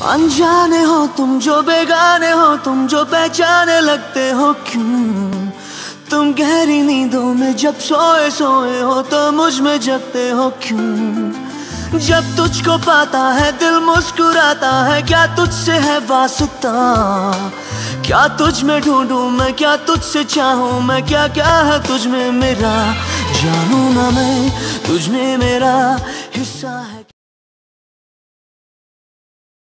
अनजाने हो तुम जो बेगाने हो, तुम जो पहचाने लगते हो क्यों? तुम गहरी नींदों में जब सोए सोए हो तो मुझ में जगते हो क्यों? जब तुझको पाता है दिल मुस्कुराता है, क्या तुझसे है वास्ता? क्या तुझ में ढूंढूं मैं, क्या तुझसे चाहूं मैं, क्या क्या है तुझ में मेरा? जानू ना मैं तुझ में मेरा हिस्सा है।